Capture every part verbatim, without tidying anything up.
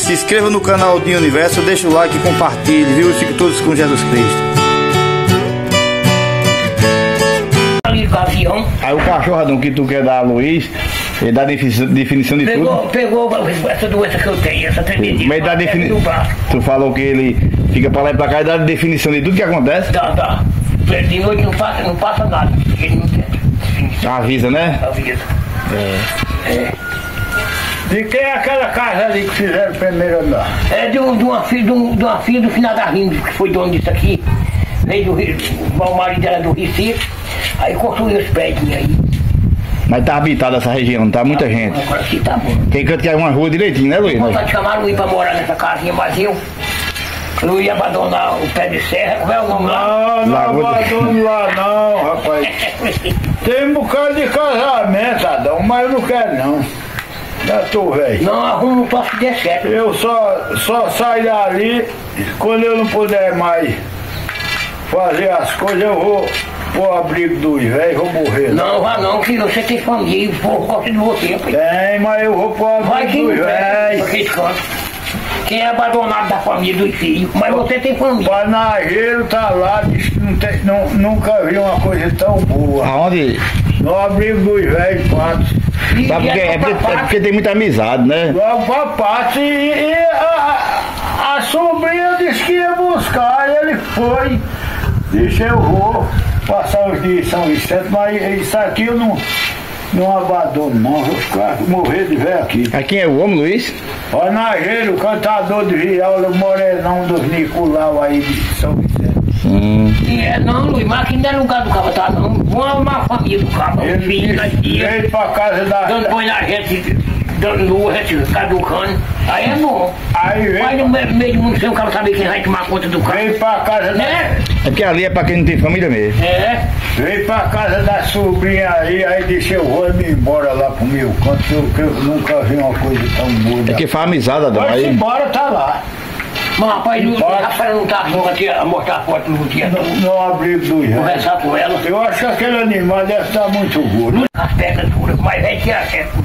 se inscreva no canal Dinho Universo, deixa o like e compartilhe, viu? E fiquem todos com Jesus Cristo. Aí o cachorradão que tu quer dar a Luiz, ele dá definição de pegou, tudo. Pegou essa doença que eu tenho, essa tremidinha. Mas dá definição. Tu falou que ele fica pra lá e pra cá e dá definição de tudo que acontece? Dá, dá. De noite não passa, não passa nada. Ele não tem. Avisa, né? Avisa. É. É. De quem é aquela casa ali que fizeram o primeiro andar? É de, um, de, uma filha, de, um, de uma filha do final da Rinde, que foi dono disso aqui. Veio do Rio, o marido dela do Recife, aí construiu os prédios aí. Mas tá habitada essa região, tá muita gente. Agora aqui tá bom. Quem canta que é uma rua direitinho, né, Luiz? Vou chamar o Luiz pra morar nessa casinha, mas eu não ia abandonar o pé de serra, como é o nome lá? Não, não abandono lá não, rapaz. Tem um bocado de casamento, Adão, mas eu não quero não. Já tô velho. Não, arrumo não posso que der certo. Eu só, só saio dali quando eu não puder mais fazer as coisas, eu vou pro abrigo dos velhos e vou morrer. Não, vá não, que você tem família e o povo gosta de você. Rapaz. Tem, mas eu vou pro Vai abrigo quem dos velhos. Quem é abandonado da família dos filhos, mas você tem família. O panageiro tá lá, diz que não tem, não, nunca vi uma coisa tão boa. Aonde? No abrigo dos velhos, Patos. Sabe porque, é, porque, é porque tem muita amizade, né? Logo pra Patos e, e a, a sobrinha disse que ia buscar, e ele foi. Disse, eu vou passar os dias em São Vicente, mas isso aqui eu não, não abandono não, vou ficar, morrer de velho aqui. Aí quem é o homem, Luiz? Panageiro, cantador de viola, morenão dos Nicolau aí de São Vicente. Hum. É, não, Luiz, mas aqui não é lugar do cabo, tá? Não, vamos uma família do cabo, Ele filho aqui, veio pra casa da... dando põe na gente, dando lua, gente caducando, aí é bom. Aí veio, Mas no meio, meio do mundo sem o cara saber quem vai tomar conta do carro. veio pra casa da... Né? É porque ali é pra quem não tem família mesmo. É. Veio pra casa da sobrinha aí, aí disse, eu vou me embora lá pro meu canto, que eu, que eu nunca vi uma coisa tão boa. É que faz amizade, Adão. Vai-se Aí... embora, tá lá. Mas rapaz, o Embora. Rafael não tá aqui a mostrar a foto do dia No, no abrigo do rio. conversar com ela. Eu acho que aquele animal deve estar muito gordo. As pernas duras, mas é que é certo.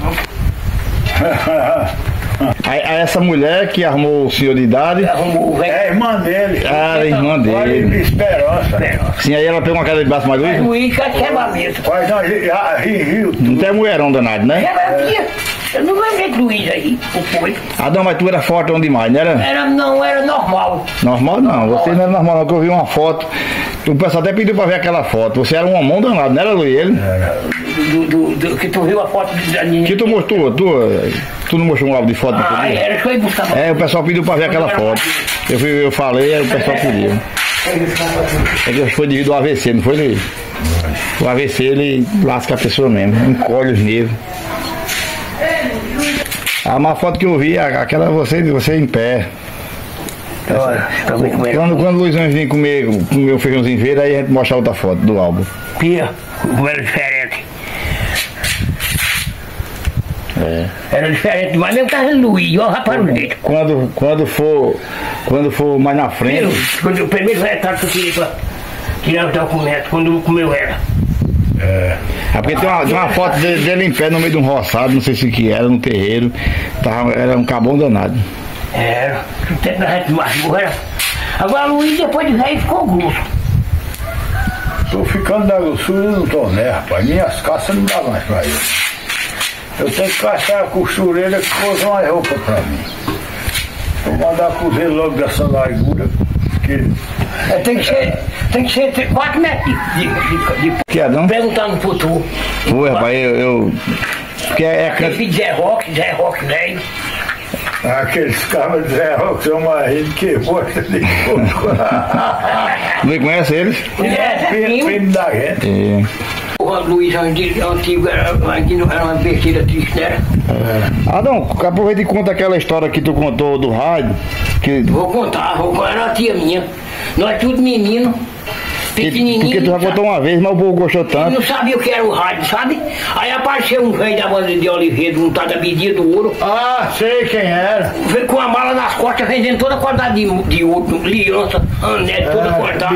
Aí, aí essa mulher que arrumou o senhor de idade, Arrumou o velho. É a irmã dele. ah, a irmã Olha dele. de esperança. Sim, aí ela pegou uma casa de braço mais Mas Luiz. o Luiz já quebra a mesa. Mas nós já riu Não tudo. tem mulherão danado, né? Quebra a mesa. Eu não lembrei do Luiz aí, o foi. Adão, mas tu era fortão demais, não era? Era, não, era normal. Normal não, você não era normal não, que eu vi uma foto. O pessoal até pediu pra ver aquela foto. Você era um homão danado, não era, Luiz? Ele? Do, do, do, que tu viu a foto da menina. Que tu mostrou? Tu, tu não mostrou um álbum de foto? Ah, pra tu? era, deixa eu ir buscar. É, o pessoal pediu pra ver aquela foto. Eu, fui, eu falei, aí o pessoal pediu. É que foi devido ao A V C, não foi, Luiz? O A V C, ele lasca a pessoa mesmo, encolhe os nervos. A uma foto que eu vi, aquela você, você em pé. Olha, pra ver como é. Quando, quando o Luizão vinha comer, comer o feijãozinho verde, aí a gente mostra outra foto do álbum. Pia, como era diferente. É. Era diferente demais, mesmo tava Luiz, ó, rapaz, o jeito. Quando, quando, for, quando for mais na frente. Viu? Quando o primeiro retrato que eu tirei pra tirar o documento, quando comeu era. É. É porque tem uma, tem uma foto dele, dele em pé no meio de um roçado, não sei se que era, no terreiro. Tava, era um cabão danado. Era, o tempo da gente mais burro era. Agora o Luiz depois de velho ficou grosso. Tô ficando da grossura, eu não tô né, rapaz. Minhas caças não dá mais pra ele. Eu tenho que caçar a costureira que coisa uma roupa pra mim. Vou mandar cozer logo dessa largura. Que... É, tem que ser, tem que ser quatro metros de, de, de, de Que Adão? perguntando pro tu. Foi, rapaz, eu. eu porque é, Aquele é, filho de Zé Roque, Zé Roque velho. Aqueles cabos de Zé Roque são marido que bosta de coco. Luiz conhece eles? É, Filho filho da gente. É. O Luiz antigo era, era uma besteira triste, né? Adão, aproveita e conta aquela história que tu contou do rádio. Que, Vou contar, vou contar, era uma tia minha. Nós tudo menino, que, pequenininho. porque tu já contou uma vez, mas o povo gostou Eu tanto. não sabia o que era o rádio, sabe? Aí apareceu um velho da banda de Oliveira, um tal da Bidia do Ouro, Ah, sei quem era. veio com a mala nas costas, vendendo toda a quantidade de, de ouro, aliança, anete, toda cortada.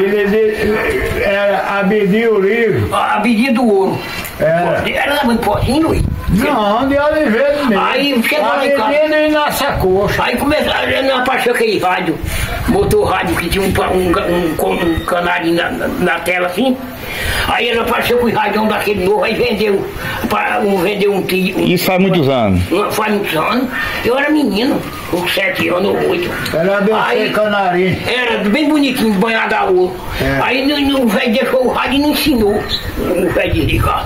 Era a Bidi o livro. A Bidia do Ouro. Era. Era da mãe Pozinho, Luiz. Não, de Oliveira mesmo. Aí chegou lá em casa. E nossa coxa. Aí começou, não apareceu aquele rádio, botou o rádio que tinha um, um, um, um canarinho na, na, na tela assim. Aí ele apareceu com o rádio daquele novo, aí vendeu, pra, um, vendeu um tio. Um, Isso faz muitos anos. Faz muitos anos. Eu era menino, com sete anos ou oito. Era bem canarinho. Era bem bonitinho, banhado a ouro. É. Aí o velho deixou o rádio e não ensinou o velho desligar.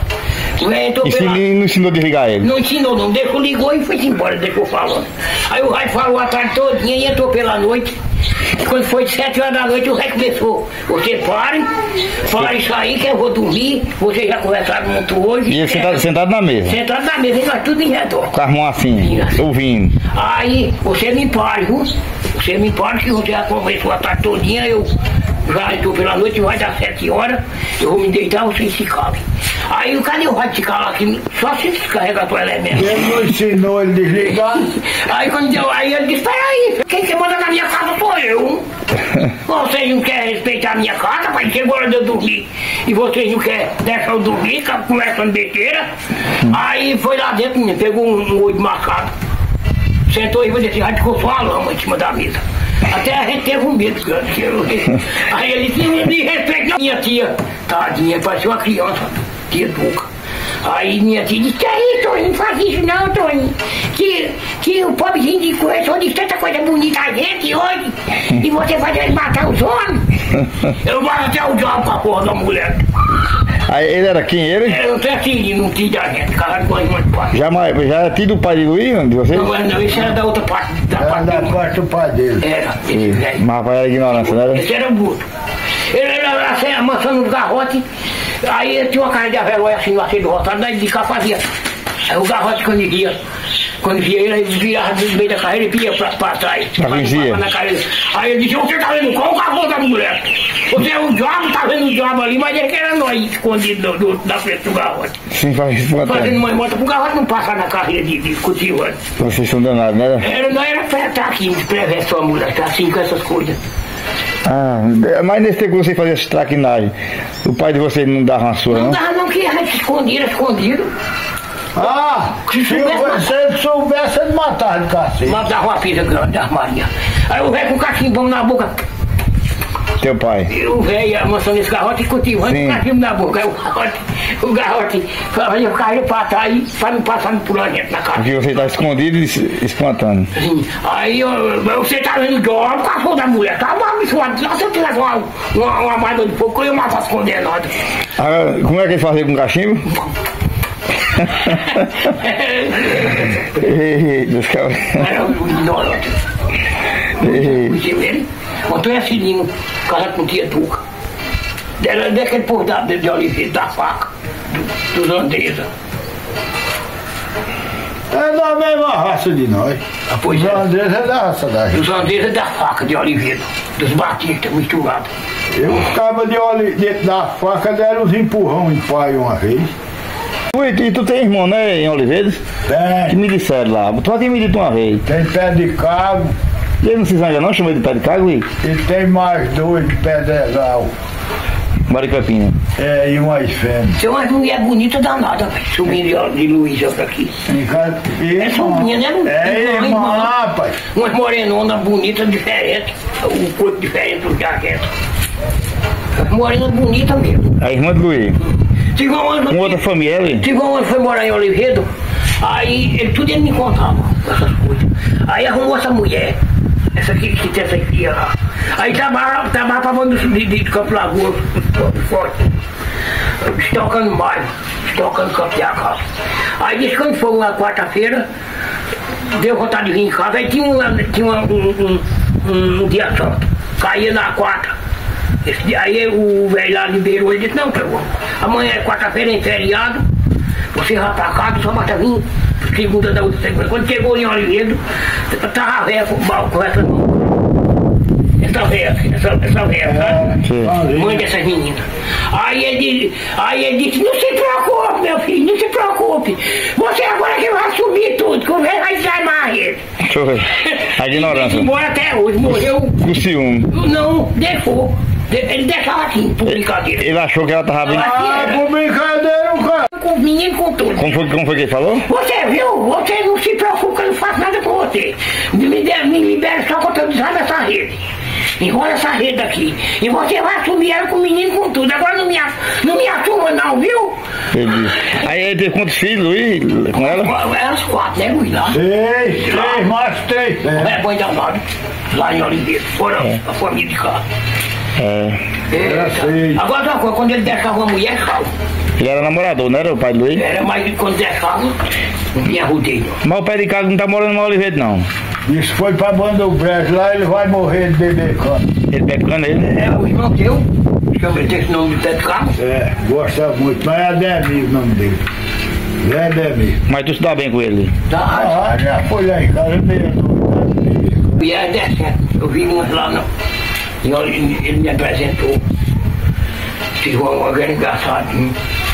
E se ele não ensinou a desligar ele? Não ensinou não, deixou, ligou e foi embora, deixou falando. Aí o rádio falou a tarde todinha e entrou pela noite. Quando foi de sete horas da noite o rádio começou. Você pare, fala isso aí que eu vou dormir, vocês já conversaram muito hoje. E ele sentado, é, sentado na mesa? Sentado na mesa, e nós tudo em redor. Com as mãos assim, assim, ouvindo. Aí, você me pare, viu? Você me pare que você já conversou a tarde todinha, eu já estou pela noite, vai dar sete horas, eu vou me deitar, vocês se calem. Aí, cadê o rádio de calar aqui? Só se descarregar o elemento. Ele não ensinou ele desligar. Aí, quando deu, aí ele disse, peraí, quem que manda na minha casa sou eu. Vocês não querem respeitar a minha casa, pai, chegou a hora de eu dormir. E vocês não querem deixar eu dormir, conversando besteira. Aí foi lá dentro, pegou um, um olho marcado. Sentou e disse, rádio ficou só a lama em cima da mesa. Até a gente teve um medo grande. Aí ele disse, me respeita minha tia. Tadinha, parecia uma criança, tia Duca. Aí minha tia disse, que aí, Toninho, não faz isso não, Toninho. Que, que o pobrezinho de começou de tanta coisa bonita a gente hoje. E você vai ele matar os homens. Eu vou até o diabo pra porra da mulher. Aí ele era quem? Ele? Era um filho, não tio da gente, casado com a irmã de pai. Já, já era tio do pai de Luiz, de vocês? Não, não, esse era da outra parte. Da era parte da do parte do pai dele. Era, esse velho. Mas vai era ignorância, não era? Esse era o bruto. Ele era assim, amassando os garrotes. Aí ele tinha uma cara de avelóia assim, no aceio do roçado, daí de cá fazia. Aí o garrote quando ele via, quando via ele, ele virava no meio da carreira e ia pra, pra trás. Pra pra na carreira. Aí ele dizia, você tá vendo qual o garrote da mulher? Você é o diabo, tá vendo o diabo ali, mas ele que era nós, escondido do, do, da frente do garrote. Sim, faz fazendo uma moto pro garrote não passar na carreira de, de cultivando. Vocês são danados, né? Era, nós era pra estar aqui, de prevenção, mulher, tá assim com essas coisas. Ah, mas nesse tempo que você fazia essa traquinagem, o pai de vocês não dava uma sua, não? Não dava não, que a gente escondia, escondido. Ah, se, se você soubesse, ele matava de cacete. Matava uma filha grande da Maria. Aí o velho com o cachimbão na boca. Teu pai? E o velho amassando esse garrote e cultivando o cachimbo na boca. Aí o garrote, o garrote fazia o carro pra trás pra não passar por lá dentro na casa. Porque você tá escondido e espantando. Sim. Aí eu, você tá vendo que eu o cachorro da mulher, tá abençoado. Se eu tivesse uma, uma, uma barba de fogo, eu ia matar as condenadas. Ah, como é que ele fazia com o cachimbo? Eita, os caras. Era um ignorante. Ele montou esse menino, casado com tia Duca. Era daquele povo da, de, de Oliveira, da faca, do, dos Andresa. É da mesma raça de nós. Ah, pois os é. Andresa é da raça da gente. Os Andresa da faca de Oliveira, dos Batistas misturados. Eu ficava de oli, dentro da faca, deram uns empurrão em pai uma vez. E tu tem irmão, né, em Oliveira? Tem. Que me disseram lá. Tu já tinha me dito uma vez. Tem pé de cago. E ele não se zanga não? Chama ele de pé de cago, e? E tem mais dois de pedregal. Maricapinha. É, e uma fêmea. Tem uma mulher bonita danada, velho. Sobrinha de Luísa pra aqui. É sobrinha, né? É irmã, irmã, rapaz. Umas morenonas bonitas, diferentes. O corpo diferente do jaqueta. Morena bonita mesmo. A irmã de Luiz. Com outra família, ele? Tive um ano foi morar em Oliveira, aí ele, tudo ele me contava, essas coisas. Aí arrumou essa mulher, essa aqui que tem essa filha lá. Aí trabalhava, trabalhava pra banda de, de, de Campo Lagoa, forte, estocando mais, estocando campo de casa. Aí disse que quando foi uma quarta-feira, deu vontade de vir em casa, aí tinha, uma, tinha uma, um, um, um, um dia santo, caía na quarta. Esse, aí o velho lá liberou e disse, não, pegou. Amanhã é quarta-feira, é feriado, você vai pra casa, só basta vir, segunda da outra segunda. Quando chegou em Oliveira, tava a véia com, com essa essa véia, essa, essa véia, sabe? Mãe dessas meninas. Aí ele, aí ele disse, não se preocupe, meu filho, não se preocupe. Você agora que vai assumir tudo, que o velho vai desarmar ele. Deixa eu ver. A ignorância. Ele mora até hoje, morreu. Com ciúme. Não, deixou. Ele deixava assim, por brincadeira. Ele achou que ela tava bem. Ah, por brincadeira, cara. com os meninos com tudo. Como foi, como foi que ele falou? Você viu? Você não se preocupa que eu não faço nada com você. Me, me libera só quando eu desarmo essa rede. Enrola essa rede aqui. E você vai assumir ela com o menino com tudo. Agora não me, não me assuma não, viu? Entendi. Aí ele teve quantos filhos, Luiz, com ela? Elas quatro, né, Luiz? Lá. Três, três, mais três. É, é bom danado. Lá em Oliveira. Foram é. a família de cá. É. Eita. Agora uma coisa, quando ele deixava uma mulher, calma. Ele era namorador, não era o pai do Luiz? Era, mas quando deixava, não tinha rodeio. Mas o pai de casa não tá morando no Oliveira, não. Isso foi pra banda do Brejo, lá ele vai morrer de beber cana. Ele bebe cana, ele? É, o irmão teu, chama ele esse nome de pé de carro. É, gosta muito, mas é Ademir o nome dele. É Ademir. Mas tu se dá bem com ele? Tá. Ah, já foi lá em casa mesmo. E é decente, eu vi uns lá, não. E ele, ele me apresentou. Esse João era engraçadinho.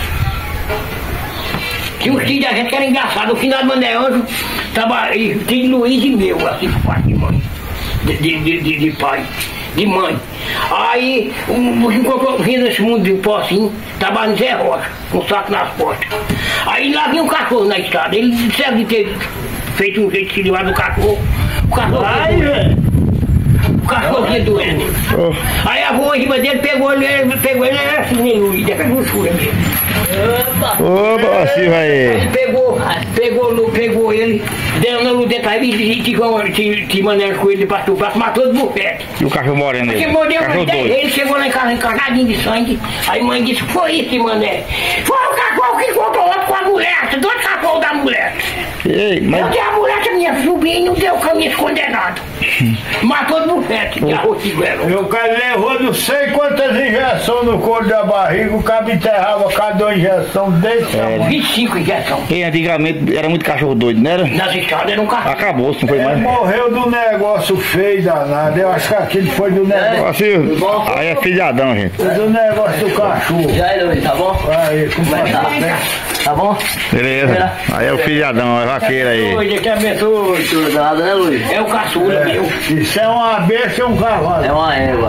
Tinha uns tios da gente que era engraçado. O final do Mané Anjo, tava filho Luiz e meu, assim, pai de mãe. De, de, de, de pai, de mãe. Aí, um, encontrou, vindo nesse mundo de pó assim, tava no Zé Rocha, com um saco nas costas. Aí lá vinha um cachorro na estrada. Ele deve ter feito um jeito de levar do cachorro. O cachorro. Ai, velho! O cachorrinho doendo. Oh. Aí a avó em cima dele pegou ele, pegou ele, era assim, nem Luiz, daquela grossura mesmo. Opa, assim vai. Aí pegou, pegou, pegou ele, deu no detalhe e te mandando com ele para o braço, matou do bufete. E o cachorro morrendo aí? Porque mordeu, ele chegou lá em casa encarnadinho de sangue. Aí a mãe disse: foi isso, mané. Foi o cachorro que encontrou outro com a mulher, dois cachorros da mulher. Ei, mas... Eu dei a mulher que minha sobrinha e não deu caminho condenado. Matou do bufete, de arroz de guerra. E o cara levou não sei quantas injeções no corpo da barriga, o cabo enterrava cada uma injeção desse tamanho. vinte e cinco injeções. E antigamente era muito cachorro doido, não era? Nas estradas era um cachorro. Acabou, não foi Ele mais. morreu do negócio feio danado. Eu acho que aquele foi do negócio. Assim, aí é filhadão, gente. Foi do negócio do cachorro. E aí, Luiz, tá bom? Aí, como é que tá? Tá bom? Beleza. Aí é o filhadão, é vaqueiro aí. Deus te abençoe. Tudo nada, né, Luiz? É o caçula, É, meu. isso é uma besta e um cavalo. É uma égua.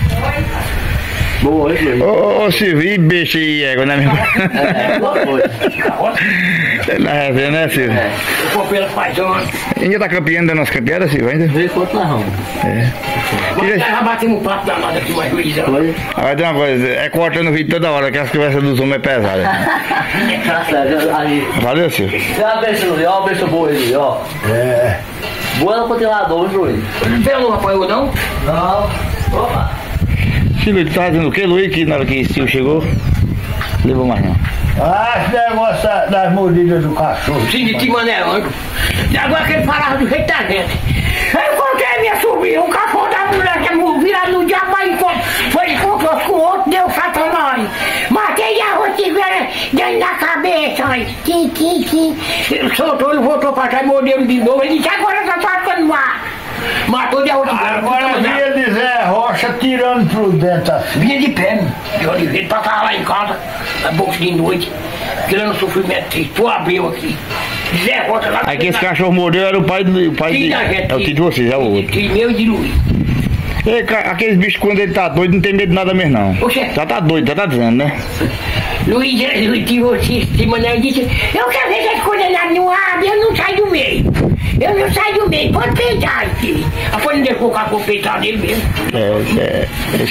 Boa, hein, Luiz? Ô, ô, Silvio, e beijo e égua, né, meu irmão? É, boa coisa. Na resenha, né, Silvio? É. Eu comprei ela faz anos. Ainda tá campeando da nossa campeada, Silvio, ainda? Vê quanto nós vamos. É. Mas já batemos um papo danado aqui, mas Luiz. Foi? Agora tem uma coisa, é cortando o vídeo toda hora, que as conversas dos homens é pesada. Tá certo, ali. Valeu, Silvio. Já pensa, Luiz, ó, pensa boa aí, Luiz, ó. É. Boa no continuador, Luiz. Você não apanhou, não? Não. Opa. Silvio, tu tá dizendo o que, Luiz, que na hora que o Silvio chegou, levou mais não. Ah, esse negócio das mordidas do cachorro. Sim, de Timané Anjo. E agora que ele falava do jeito da gente. Eu encontrei minha sobrinha, um cachorro da mulher que é virado no diabo, aí foi encontrou com o outro, deu satanás. Matei a rotiveira dentro da cabeça, aí. Tim, tim, tim. Ele soltou, ele voltou pra trás, mordeu ele de novo. Ele disse: agora tá tacando mar. Matou de a outra. Agora vinha de Zé Rocha tirando pro dentro assim. Vinha de pé, de Oliveira, passava lá em casa, na boca de noite, tirando sofrimento triste. Tu abriu aqui. Zé Rocha lá. Aí que esse cachorro mordeu era o pai do. O pai de, é o tio de vocês, é o outro. Tio meu e de Luiz. E, ca- aqueles bichos, quando ele tá doido, não tem medo de nada mesmo, não. Oxê. Já tá doido, já tá dizendo, né? Luiz, Luiz de vocês, de maneira disse: eu quero ver que as condenadas não abrem, eu não saio do meio. Eu não saio do meio, pode peitar aqui. A folha não deixou o cachorro peitar dele mesmo. É, é.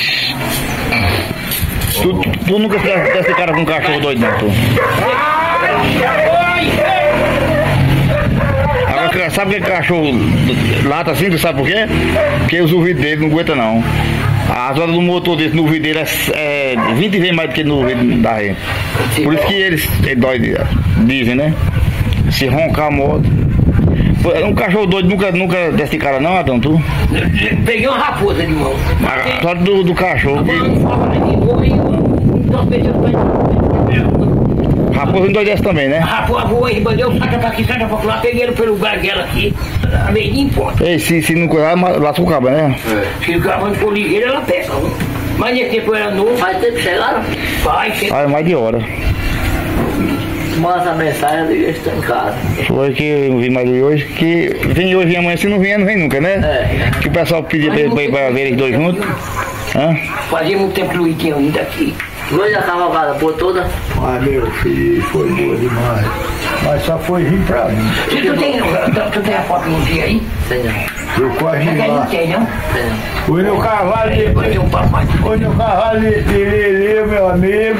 Tu, tu, tu nunca fizesse esse cara com um cachorro doido, não, tu. Agora, sabe que cachorro lata assim, tu sabe por quê? Porque os ouvidos dele não aguentam, não. As horas do motor desse no ouvido dele é, é vinte vezes mais do que no ouvido da gente. Por isso que eles, eles dói, dizem, né? Se roncar a moto. Um cachorro doido nunca, nunca desse cara não, Adão, tu? Peguei uma raposa de mão. A, só do, do cachorro. Que... Raposa não desse também, né? Raposa voou em riba, deu saca pra aqui, saca pra lá, peguei ele pelo garguela aqui, a meio em ponta. Ei, se, se não cuidar, lasca o cabo, né? Se o cavalo for ligeiro, ela pega. Mas nesse tempo era novo. Faz tempo que chegaram? Vai, chega. Ah, é mais de hora. Manda a mensagem, eu digo que estou em casa. Foi que eu vi mais de hoje, que vem hoje e amanhã, se não vier, não vem nunca, né? É. Que o pessoal pedia pra, pra, pra ver eles dois juntos. Hã? Fazia muito tempo que o Luiz tinha vindo aqui. Foi a cavalgada por toda? Mas meu filho, foi boa demais. Mas só foi rir pra mim. Se tu tem, tu, tu tem a foto do dia aí? Tem não. Eu quase Não ri tem, não lá. tem, não? Tem não. Fui no cavalo de. Depois tem um papai. Fui no cavalo de, de Lili, meu amigo.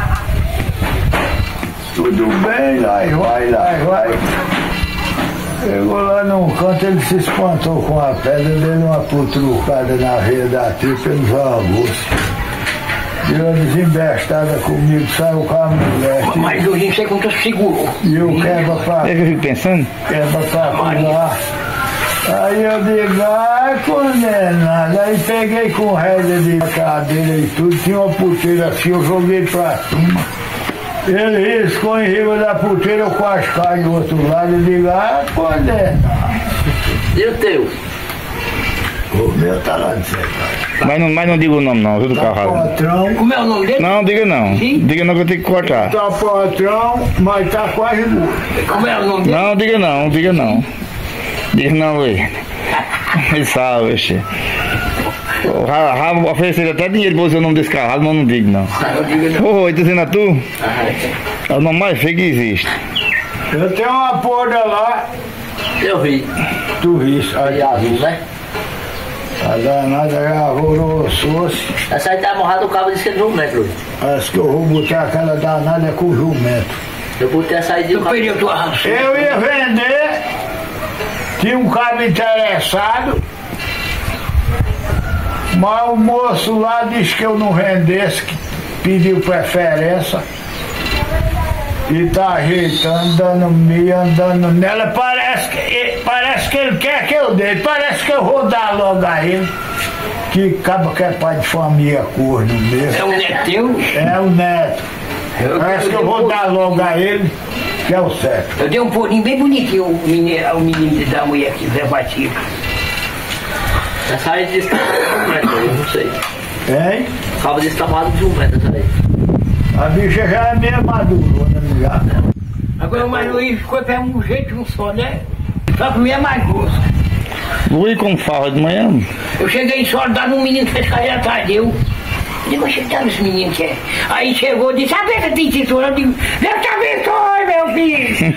Tudo bem, lá e vai, lá e vai. Chegou lá num canto, ele se espantou com a pedra, deu uma putrucada na veia da tripa e nos avulsos. Deu uma desembestada comigo, saiu com a mulher. Mas hoje não sei quanto tu segurou. E eu quebra pra, É que eu fico pensando? quebra pra pular. Aí eu digo, ai condenado. Aí peguei com rédea de cadeira e tudo, tinha uma puteira assim, eu joguei pra cima. Ele riscou em cima da puteira, eu quase caio do outro lado e digo, ah, condenado. E o teu? O meu tá lá de certo. Mas não, mas não diga o nome não, viu, do Tá cavalo. patrão, Como é o nome dele? Não, diga não. Sim. Diga não que eu tenho que cortar. tá patrão, mas tá quase morto. Como é o nome dele? Não, diga não, diga não. Diga não, Luiz. Ele sabe, xe. O Ra- Rabo ofereceu até dinheiro pra você o nome desse cavalo, mas não digo não. Eu digo, não. Ô, e tu dizendo a tu? É o nome mais feio que existe. Eu tenho uma porra lá, Eu vi. tu riste. E Aí azul, né? a danada já alvoroçou-se. Essa aí tá amarrada, o cabo disse que ele não mete, Luiz. Acho que eu vou botar aquela danada com o jumento. Eu botei essa aí de Tu perdeu tua ração. Eu ia vender, tinha um cabo interessado, mas o moço lá disse que eu não vendesse, que pediu preferência. E tá ajeitando, dando meia, andando nela. Parece que, parece que ele quer que eu dê, parece que eu vou dar logo a ele. Que acaba que é pai de família corno É mesmo. um neto teu? É o neto. Parece que eu vou dar logo a ele, que é o certo. Eu dei um pouquinho bem bonitinho o menino, o menino da mulher aqui, Zé Batista. Essa aí disse que tá amarrada de jumento, eu não sei. Hein? O cabo disse que tá amarrado de jumento, essa aí. A bicha já é meio madurona, não já? Agora o mais Luiz ficou pé um jeito, um só, né? Só que o meu é mais grosso. Luiz como fala de manhã. Eu cheguei em soldado, um menino fez carreira atrás de eu. Eu digo, oxe, tá esse menino que é? Aí chegou e disse, a ver que tem tesoura? Eu digo, Deus te abençoe, meu filho.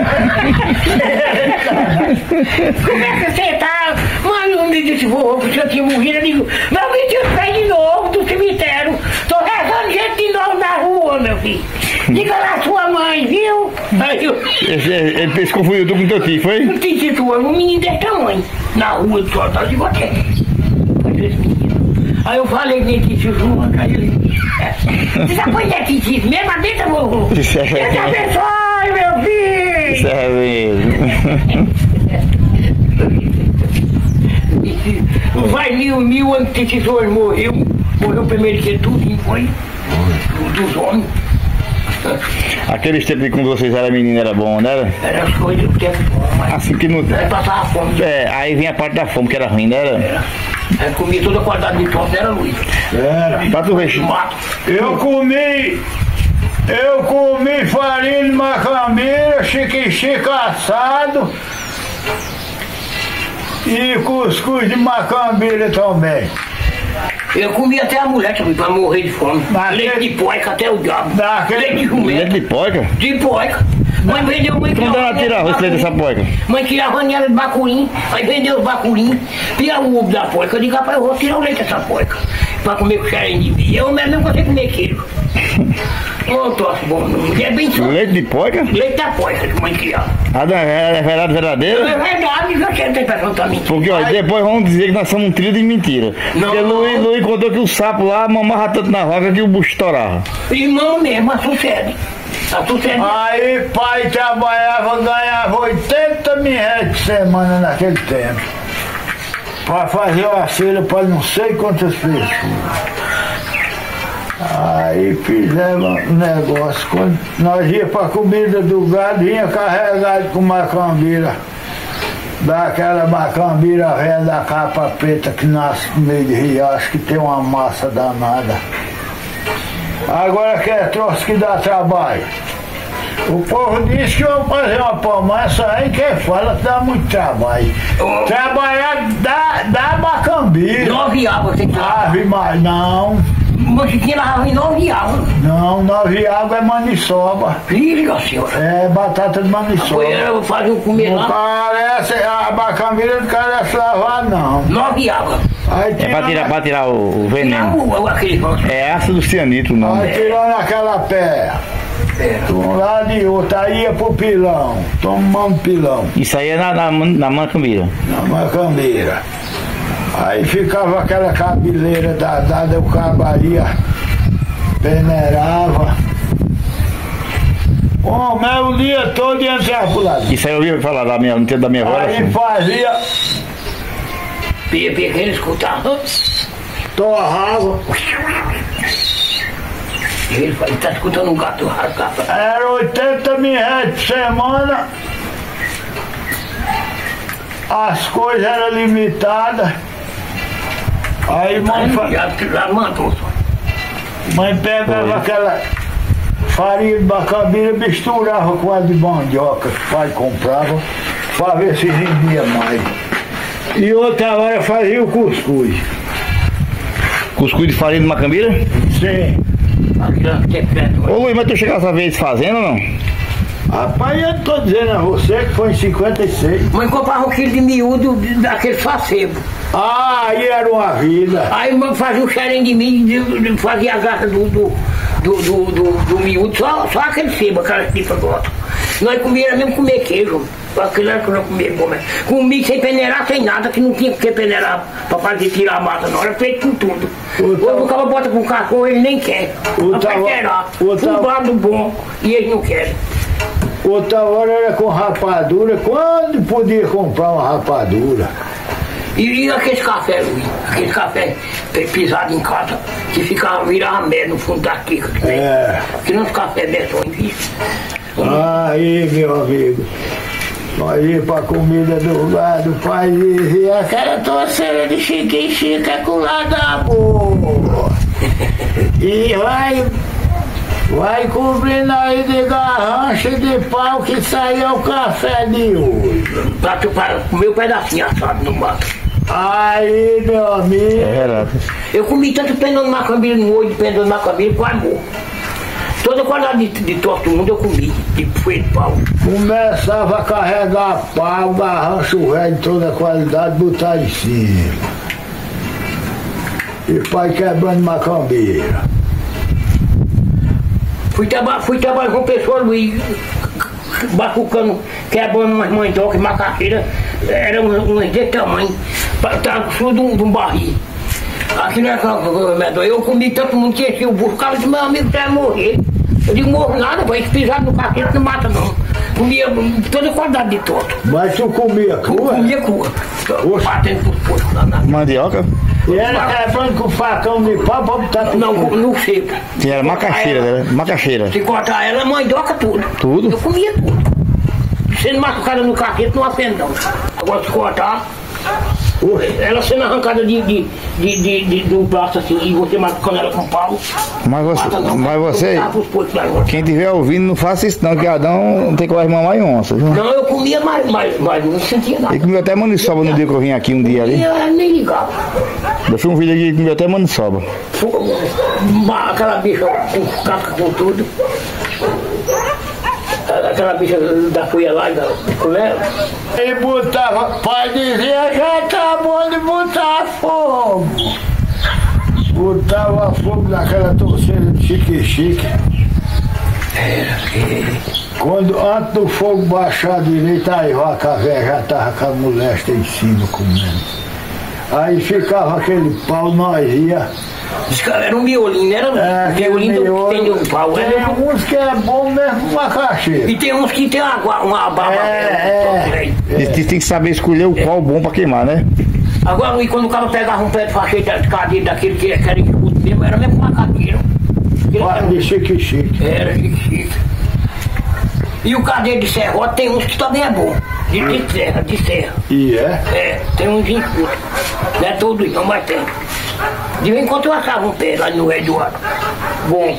Como é que você tá? Mano, me disse, vou, o senhor tinha morrido. Eu digo, não me despede de novo do cemitério. Tô rezando gente de novo na rua, meu filho. Diga lá a sua mãe, viu? Aí eu, Ele, ele fez confundir tu com teu tio, foi? não tem tesoura, um menino desse tamanho. Na rua do soldado, eu digo, até. Esse menino. Aí eu falei que tinha tesoura, aí ele disse, você já foi detetivo mesmo? Adenta, vovô. Deus te abençoe, meu filho. Isso é mesmo. Não vai mil, mil anos que tesouro morreu. Morreu primeiro que tudo, não foi? Dos homens. Aqueles tempos que quando vocês eram meninos era bom, não era? Era as coisas do tempo bom, mas. Assim que não. Aí passava fome. É, aí vinha a parte da fome que era ruim, não era? Era. Aí comia toda a quantidade de pão, era Luiz. Era. Pra tu ver. De mato. Eu comi, eu comi farinha de macambeira, chique-chique assado e cuscuz de macambeira também. Eu comia até a mulher também, pra morrer de fome. Mas Leite que- de poica até o diabo. Daquele- Leite de Leite jumento. de poica? De poica. Mãe vendeu, mãe Como criava dá pra tirar vanela arroz de dessa bacurim. poica? Mãe criava vanela de bacurim, aí vendeu os bacurim, tira o ovo da poica. Eu digo, rapaz, eu vou tirar o leite dessa poica, pra comer com xerém de mim. Eu mesmo não consigo comer aquilo. Ô, troço bom, não é bem só. Leite de poica? Leite da poica que mãe criava. Ah, não, é é verdade verdadeira? É verdade, já tinha tem pessoa tá mentindo. Porque ó, depois vão dizer que nós somos um trio de mentira. Não. Porque Luiz, Luiz contou que o sapo lá mamava tanto na vaca que o bucho estourava. Irmão mesmo, a sucede. A sucede. Aí pai trabalhava, ganhava oitenta mil reais por semana naquele tempo. Pra fazer uma feira para não sei quantas pessoas. Aí fizemos um negócio. Quando nós ia pra comida do gado, vinha carregado com macambira. Daquela macambira velha da capa preta que nasce no meio de riacho, que tem uma massa danada. Agora que é troço que dá trabalho. O povo diz que vão fazer uma palmaça aí, quem fala que dá muito trabalho. Trabalhar dá, dá macambira. Nove águas tem que dar. Ave, mas não. Mas tinha lavava em nove águas. Não, nove água é maniçoba. Liga, senhora. É batata de maniçoba. Eu fazia um comer Não lá. parece, a bacamira não parece lavar, não. Nove águas. Aí É pra tirando, tirar, pra tirar o, o Tirar veneno. o, aquele. É ácido cianídrico, não. aí tirando aquela pé. De um lado e outro, aí ia pro pilão, tomando pilão, Isso aí é na, na, na macambira. na macambeira. Aí ficava aquela cabeleira dadada, o cabo ali, ó, peneirava. Homem, é o dia todo ia pro lado. Isso aí eu ouvi falar da minha, no tempo da minha avó. Aí Assim. fazia, Pequeno escutava. torrava. Ele fala, ele tá escutando um gato rasgar. Era oitenta mil reais por semana. As coisas eram limitadas. Aí mãe, fa- Já já mandou. mãe pegava Foi. aquela farinha de bacabira, misturava com a de mandioca que o pai comprava, para ver se rendia mais. E outra hora fazia o cuscuz. Cuscuz de farinha de macambira? Sim. Ô Luiz, mas tu chegasse a ver eles fazendo ou não? Rapaz, eu tô dizendo a você que foi em cinquenta e seis. Mãe comprava um quilo de miúdo daquele facebo. Ah, aí era uma vida. Aí mãe fazia um cheirinho de milho, de- de- fazia a gata do, do, do, do, do, do miúdo, só, só aquele sebo, aquela tripa gota. Nós comíamos mesmo comer queijo. Aquilo era que eu não comia bom, né? Comia sem peneirar, sem nada, que não tinha que peneirar pra fazer tirar a massa, não. Era feito com tudo. O Quando o cara bota com cachorro, ele nem quer. O Não tava- quer peneirar. o tava- Fubado bom, e eles não querem. Outra hora era com rapadura. Quando podia comprar uma rapadura? E, e aqueles cafés, Luiz, aquele café pe- pisado em casa, que ficava, virava merda no fundo da quica. É. Que não os cafés betões, viu? Aí, meu amigo, nós ia pra comida do lado, o pai dizia, aquela torceira de chique chica com lá da boa. E vai, vai cobrindo aí de garrancha e de pau que saiu o café de hoje. Pra tu para comer um pedacinho assado no mato. Aí, meu amigo, É verdade. Eu comi tanto pendão de macambira no olho, pendão de macambira, quase morro. Toda qualidade de, de torto do mundo eu comi, de feito de pau. começava a carregar pau, garrancho velho de toda qualidade, botar em cima. E pai quebrando macambeira. Fui, traba fui trabalhar com pessoas, Luiz, bacucando, quebrando umas mandioca e macaxeira, era um, um desse tamanho, estava com sul de um, de um barril. Aqui não é medonha, eu comi tanto mundo que enchi o burro, o cara disse, meu amigo, você vai morrer. Eu digo, morro nada, vai pisar no cacete não mata não. Comia toda qualidade de torto. Mas tu comia crua? Comia crua. Batendo por porco lá na. Mandioca? E era quebrando com facão de pau pra botar pro Não, fogo. no seco. Sim, era macaxeira, né? Macaxeira. Se cortar ela, mandioca tudo. Tudo? Eu comia tudo. Sendo machucada no cacete, não acende não. Agora se cortar, ela sendo arrancada de, de, de, de, de, de um braço assim, e você machucando ela com pau. Mas você, mata não. mas você, Eu botava os porcos lá agora. quem estiver ouvindo, não faça isso não, que Adão tem que levar mamar em onça, viu? Não, eu comia, mas, mas, mas não sentia nada. Ele comeu até maniçoba no dia que eu vim aqui um dia E ali. eu nem ligava. Eu fiz um vídeo aqui que comeu até maniçoba. Fogo, uma- Aquela bicha com casca com tudo. Aquela bicha da cuia lá, da colher. E botava, pai dizia, já tá bom de botar fogo. Botava fogo naquela torceira de chique-chique. Quando antes do fogo baixar direito, aí ó, a caveira já tava com a molesta em cima comendo. Aí ficava aquele pau, nós ia. Diz que era um miolinho, não era É, um aquele miolinho miolo. que tem um pau. Tem Era um- uns que é bom mesmo com macaxeira. E tem uns que tem uma, gua- uma baba É, velha. Eles tem tem que saber escolher o qual bom pra queimar, né? Agora, e quando o cara pegava um pé de facheta de cadeira daquele que que era escudo mesmo, era mesmo macaqueiro. Pai de chique-chique. Era chique. E o cadeiro de serrote tem uns que também é bom. De, de serra, de serra. E é? É, tem uns de escudo. Não é todo não, mas tem. De vez em quando eu achava um pé lá no Rio Eduardo. Bom.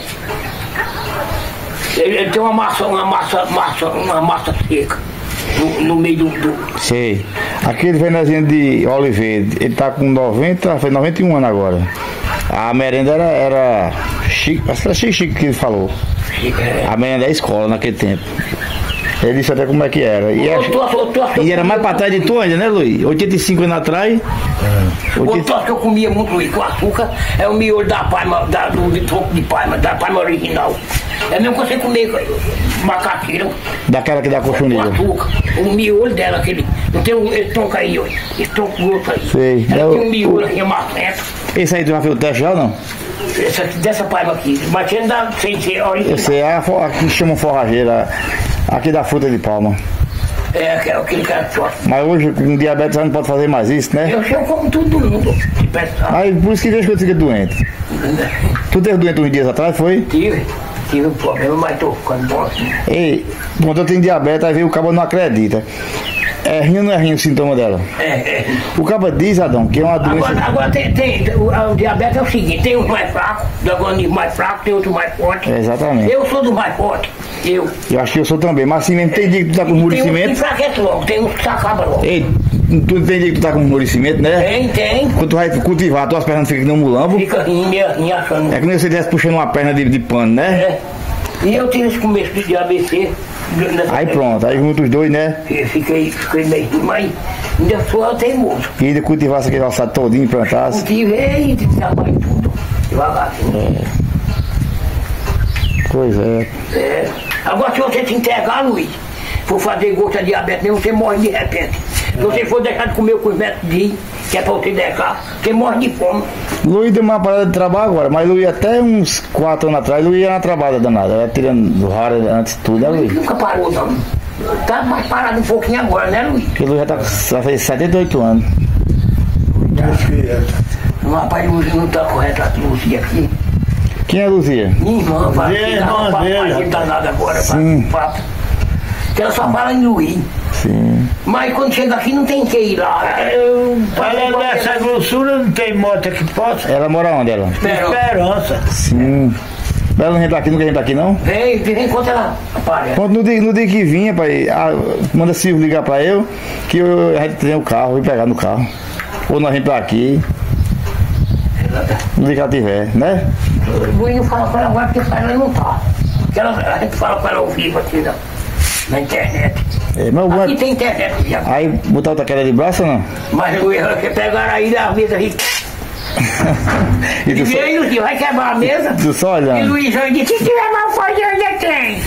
Ele, ele tem uma massa, uma massa, massa, uma massa seca. No, no meio do, do. Sei. Aquele venezinho de Oliveira, ele tá com noventa, fez noventa e um anos agora. A merenda era, era chique, acho que era chique, chique que ele falou. A merenda é escola naquele tempo. Ele disse até como é que era. E, Eu tô- eu tô- e era mais pra trás de tu ainda, né, Luiz? oitenta e cinco anos atrás. O troço que eu comia muito, Luiz, com açúcar, é o miolo da palma, da, do de tronco de palma, da palma original. É mesmo que você comer macaqueira Daquela que dá com cochonilha. açúcar. O miolo dela, aquele. Não tem um, esse tronco aí, ó. Esse tronco grosso aí. Sei. Ela É o- tem um miolo aqui, macento. Esse aí tu já fez o teste já ou não? Essa, dessa palma aqui. Batendo da, sem ser original. Esse é a, fo- aqui chamam forrageira. Aqui da fruta de palma. É, aquele, aquele cara que gosta. Mas hoje com diabetes já não pode fazer mais isso, né? Eu sei, eu como tudo do mundo. De pessoal. Aí por isso que deixa que eu fique doente. Tu teve doente uns dias atrás, foi? Tive, tive um problema, mas tô ficando bom assim. Ei, quando eu tenho diabetes, aí vem o cabo não acredita. É rim ou não é rim o sintoma dela? É, é. O cabo diz, Adão, que é uma doença. Agora, agora tem, tem, o, o diabetes é o seguinte, tem uns mais fracos, do organismo mais fraco, tem outros mais fortes. É, exatamente. Eu sou do mais forte, eu. Eu acho que eu sou também, mas assim mesmo tem dia que tu tá com Tem uns que esmorecimento. enfraquece logo, tem uns que se acaba logo. Ei, tu tem dia que tu tá com esmorecimento, né? Tem, tem. Quando tu vai cultivar, tuas pernas ficam que nem um mulambo. Fica rindo, meio assim, achando. É que nem você estivesse puxando uma perna de, de pano, né? É. E eu tive esse começo de A B C. nessa- Aí pronto, aí juntos os dois, né? Eu Fiquei, fiquei meio, mas ainda sou teimoso. E ainda cultivasse aquele roçado todinho, plantasse. Cultivei e trabalhei tudo, devagarzinho. Pois é. É. Agora, se você se entregar, Luiz, for fazer gosto de diabetes mesmo, você morre de repente. Se você for deixar de comer o cosmético, que é pra você deixar, você morre de fome. Luiz deu uma parada de trabalho agora, mas Luiz até uns quatro anos atrás, Luiz era uma trabalhada danada. Era tirando rara antes de tudo, né, Luiz? Nunca parou, não. Tá mais parado um pouquinho agora, né, Luiz? Porque Luiz já tá com já fez setenta e oito anos. O rapaz Luiz não tá correto a Luzia aqui. Quem é Luzia? Minha irmã vai Minha dar irmã um papo dele, pra gente danado agora, Sim. pra- papo. Que ela só fala em Luiz. Sim. Mas quando chega aqui não tem que ir lá. Eu Olha, dessa grossura não tem moto que possa. Ela mora onde, ela? Espero. Esperança. Sim. Ela não vem pra aqui, nunca vem pra aqui, não? Vem, de vez em quando ela aparece. Quando no dia, no dia que vinha, pai, ah, manda Silvio ligar pra eu, que eu, a gente tem o carro, vem pegar no carro. Ou nós vem pra aqui, no dia que ela tiver, né? O Luiz não fala com ela agora porque ela não tá. Porque ela, a gente fala com ela ao vivo aqui na, na internet. É, mas o bom é- Aqui tem internet já. Aí botar outra queda de braço ou não? Mas o erro é que pegaram aí na mesa aí. E E tu só, veio que vai quebrar a mesa. tu só E o olhando. Luizão disse, se tiver mal coisa, ainda tem.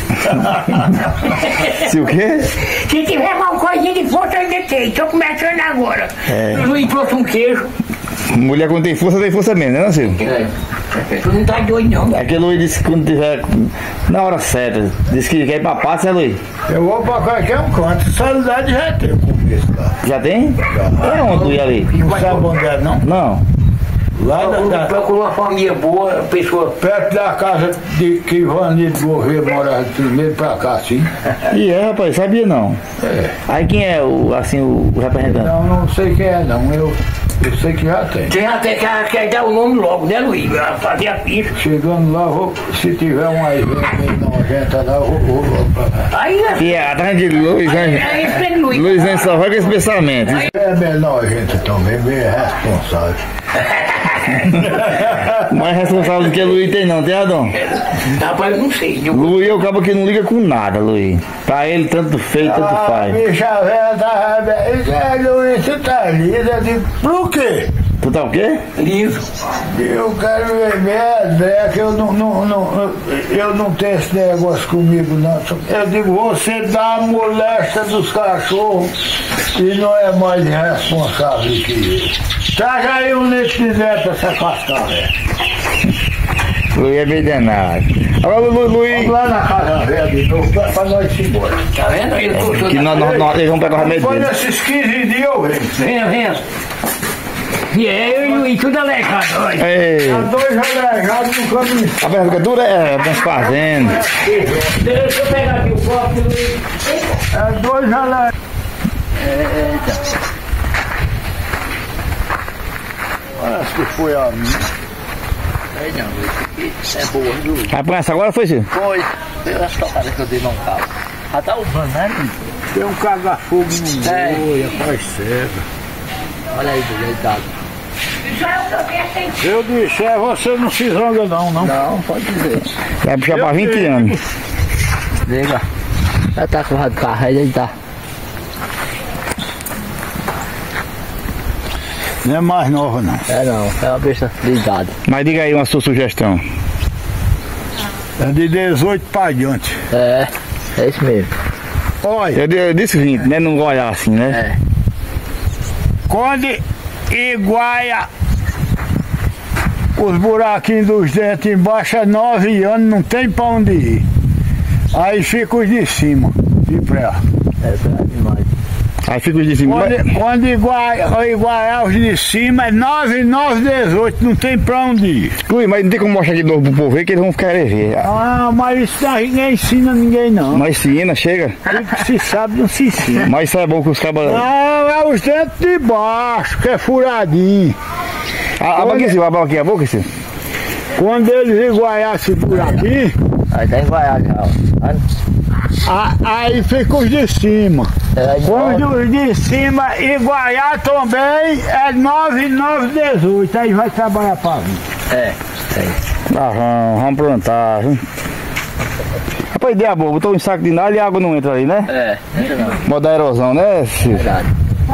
Se o quê? Se tiver mal coisinha de força, ainda tem. Tô começando agora. É. O Luiz trouxe um queijo. Mulher quando tem força, tem força mesmo, né, Silvio? Tu não tá doido não. Aquele Luiz disse que quando tiver na hora certa, disse que quer ir pra paz, né, Luiz? Eu vou pra qualquer um canto. Solidade já tem o começo lá. Já tem? É onde tu ia ali? Não sabe onde é, não? Não. Lá da, da- Procurou uma família boa, pessoa. perto da casa de que Ivanildo Gouveia morava primeiro pra cá, sim. E é, rapaz, sabia não. É. Aí quem é o, assim, o, o representante? Não, não sei quem é, não. Eu, eu sei que já tem. Tem até que quer dar o nome logo, né, Luiz? Pra fazer a ficha. Chegando lá, vou, se tiver um aí meio nojenta lá, eu vou, vou, vou pra lá. Aí, né? E é atrás de Luiz, Aí, né? aí, aí, Luiz. Luiz nem só vai com esse pensamento. É meio nojenta também, meio responsável. Mais responsável do que Luiz tem não, tem Adão? Rapaz, eu não sei. Eu, Luiz é o cabo que não liga com nada, Luiz. Pra ele, tanto feio, tanto Ah, faz. bicha velha tá velha, Luiz, você tá lindo. Eu digo, por quê? Tu tá o quê? livro. Eu quero ver minha André, que eu não, não, não, eu não tenho esse negócio comigo, não. Eu digo, você dá a moléstia dos cachorros e não é mais responsável que eu. Traga aí um litro de dentro pra essa casca, velho. Luiz é bem danado. Agora, Lu, Lu, Luiz, Vamos lá na casa velha de novo, pra pra nós ir embora. Tá vendo? Ele trouxe. que nós, nós, nós eles vão pegar o remédio Foi dele. nesses quinze dias eu venho. Venha, venha. E eu e o Luiz, tudo aleijado. olha. Ei, Há dois alejados no caminho. a vergadura é das fazendas. Deixa eu pegar aqui o copo, Luiz. Há dois alejados. Parece que foi a minha. É não, isso é boa, viu? Rapaz, essa agora foi, Silvio? Foi. Eu acho que que eu dei não carro. Já tá usando, né, menino? Tem um caga-fogo no É. olho, faz cega. Olha aí, deitado. Isso é o que eu quero, Se eu disser, você não se zonga não, não. Não, pode dizer. Vai puxar pra vinte anos. Liga. Já tá com o carro, aí ele tá. Não é mais nova não. É não, é uma besta ligada. Mas diga aí uma sua sugestão. É de dezoito para adiante. É, é isso mesmo. Olha, Eu, eu disse vinte, né? Não olhar assim, né? É. quando iguaia os buraquinhos dos dentes embaixo é nove anos, não tem pra onde ir. Aí fica os de cima, de pé. É verdade demais. Aí fica os de cima. Quando, quando iguaia, iguaiar os de cima é nove, nove, dezoito, não tem pra onde ir. Ui, mas não tem como mostrar de novo pro povo ver que eles vão ficar querer ver. Ah, mas isso daí ninguém ensina ninguém não. Mas ensina, chega. Tudo que se sabe não se ensina. Mas isso é bom que os cabas. Não, é os dentes de baixo, que é furadinho. A, a boca assim, a boca aqui, a boca assim. Quando eles iguaiassem por aqui, Aí tá enguaiado já, ó. a- aí fica os de cima. É, Quando os de cima iguaiar também é nove, nove, dezoito. Aí vai trabalhar pra vir. é, é. Ah, vamos, vamos plantar, viu? Rapaz, ideia boa, botou um saco de nada e a água não entra ali, né? É, entra não. Modo da erosão, né, Ciro? Verdade.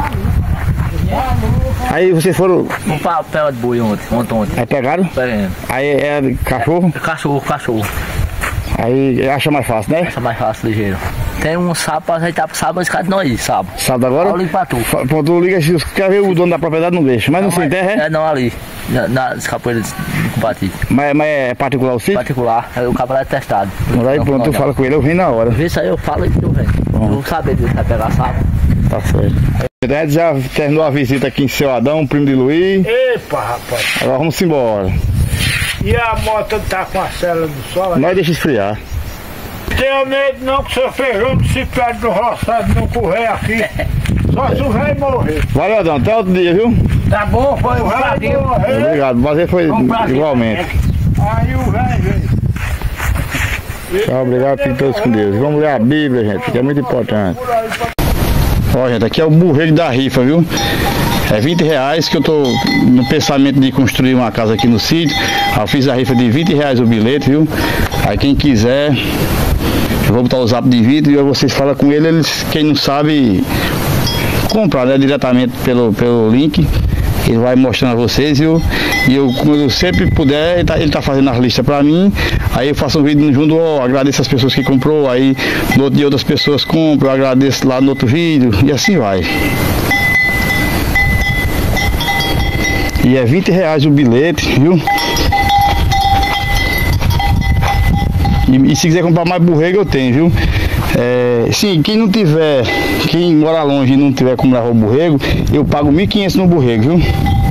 Aí vocês foram. Um papel de boi ontem, ontem, ontem. Aí pegaram? Pegando. Aí é cachorro, Cachorro, cachorro. aí acha mais fácil, né? Essa é mais fácil, ligeiro. Tem um sapo pra ajeitar pro sábado, esse cara não aí, sábado. Sábado agora? Eu ligo pra tu. Fa- Pronto, tu liga se quer ver o dono da propriedade, não deixa. Mas não sem terra, é? É não, ali. Na, na capoeira compatível. Mas, mas é particular o sítio? Particular, aí o cabra é testado. Mas aí pronto, tu fala com ele, eu vim na hora. Vê isso aí, eu falo e tu vem. Eu vou saber dele, vai pegar sapo. Tá certo. Ed já terminou a visita aqui em Seu Adão, primo de Luiz. Epa, rapaz. Agora vamos embora. E a moto tá com a cela do sol? Nós deixa esfriar. Não tenha medo não que seu feijão não se perde do roçado, não correr aqui. Só se o velho morrer. Valeu, Adão. Até outro dia, viu? Tá bom, foi um O velho prazer. morrer, Obrigado. O prazer foi Um prazer. igualmente. aí o velho vem. Tchau, obrigado. Fiquem todos com Deus. Vamos ler a Bíblia, gente, que é muito importante. Ó, gente, aqui é o burreiro da rifa, viu? É vinte reais que eu tô no pensamento de construir uma casa aqui no sítio. Eu fiz a rifa de vinte reais o bilhete, viu? Aí quem quiser, eu vou botar o zap de vídeo e aí vocês falam com ele, eles, quem não sabe comprar, né, diretamente pelo, pelo link. Ele vai mostrando a vocês, viu? E eu, como eu sempre puder, ele tá, ele tá fazendo as listas pra mim. Aí eu faço um vídeo junto, ó, agradeço as pessoas que comprou. Aí no outro dia outras pessoas compram, eu agradeço lá no outro vídeo. E assim vai. E é vinte reais o bilhete, viu? E, e se quiser comprar mais borrego, eu tenho, viu? É, sim, quem não tiver, quem mora longe e não tiver como levar o borrego, eu pago mil e quinhentos no borrego, viu?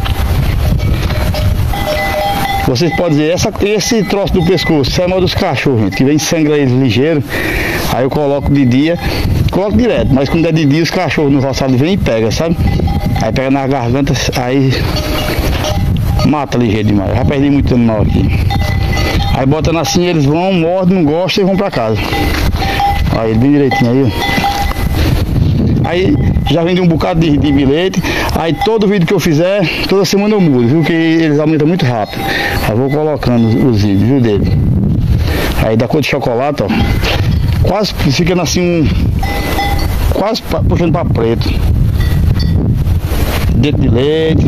Vocês podem dizer, essa, esse troço do pescoço, isso é mal dos cachorros, gente, que vem sangra eles ligeiro. Aí eu coloco de dia, coloco direto, mas quando é de dia os cachorros no roçado vêm e pega, sabe? Aí pega nas gargantas, aí mata ligeiro demais. Eu já perdi muito animal aqui. Aí botando assim, eles vão, mordem, não gostam e vão pra casa. Aí, bem direitinho aí, ó. Aí já vendi um bocado de, de bilhete. Aí todo vídeo que eu fizer, toda semana eu mudo, viu? Que eles aumentam muito rápido. Aí vou colocando os, os vídeos, viu, dele. Aí da cor de chocolate, ó. Quase ficando assim um. Quase puxando pra preto. Dentro de leite.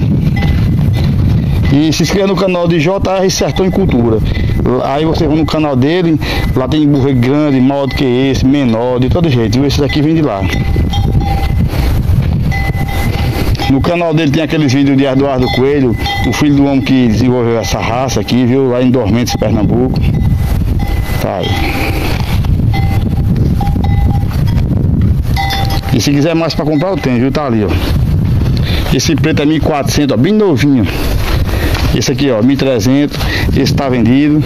E se inscreva no canal de J R Sertão em Cultura. Aí você vai no canal dele, lá tem borrego grande, maior do que esse, menor, de todo jeito, viu? Esse daqui vem de lá. No canal dele tem aqueles vídeos de Eduardo Coelho, o filho do homem que desenvolveu essa raça aqui, viu? Lá em Dormentes, Pernambuco. Tá aí. E se quiser mais pra comprar, eu tenho, viu? Tá ali, ó. Esse preto é mil e quatrocentos, ó, bem novinho. Esse aqui, ó, mil e trezentos. Esse tá vendido.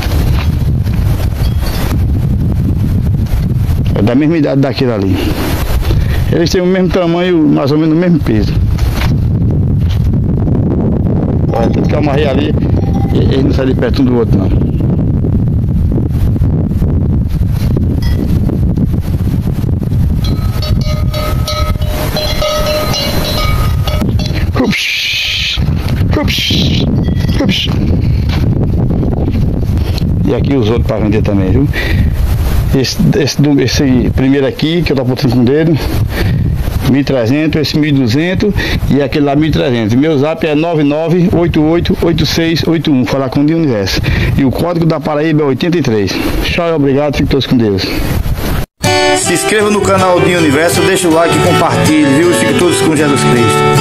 É da mesma idade daquele ali. Eles têm o mesmo tamanho, mais ou menos o mesmo peso. Olha, tudo que eu amarrei ali, eles não saem de perto um do outro, não. Ups. Ups, ups. E aqui os outros para vender também, viu? Esse, esse, esse primeiro aqui, que eu tô apontando com o dedo, mil e trezentos, esse mil e duzentos e aquele lá mil e trezentos. Meu zap é nove nove oito oito oito seis oito um, falar com o Dinho Universo. E o código da Paraíba é oitenta e três. Tchau e obrigado, fiquem todos com Deus. Se inscreva no canal Dinho Universo, deixa o like e compartilhe, viu? Fiquem todos com Jesus Cristo.